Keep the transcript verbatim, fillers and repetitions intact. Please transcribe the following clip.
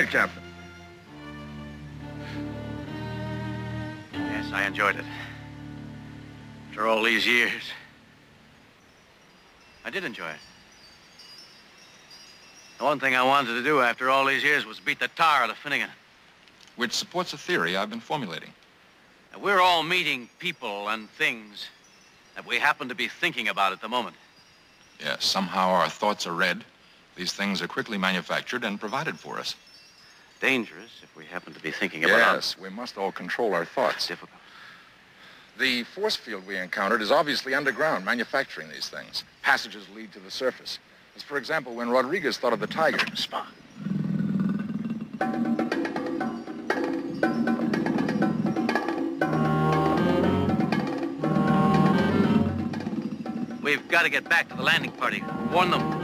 night, Captain. Yes, I enjoyed it. After all these years, I did enjoy it. The one thing I wanted to do after all these years was beat the tar out of Finnegan. Which supports a theory I've been formulating. Now, we're all meeting people and things that we happen to be thinking about at the moment. Yes, somehow our thoughts are read. These things are quickly manufactured and provided for us. Dangerous if we happen to be thinking about... Yes, we must all control our thoughts. Difficult. The force field we encountered is obviously underground, manufacturing these things. Passages lead to the surface. As for example, when Rodriguez thought of the Tiger. Spot. We've got to get back to the landing party. Warn them.